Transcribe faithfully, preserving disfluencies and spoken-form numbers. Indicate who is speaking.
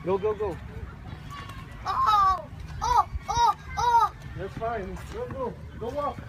Speaker 1: Go, go, go.
Speaker 2: Oh, oh, oh, oh.
Speaker 1: That's fine. Go, go. Go walk.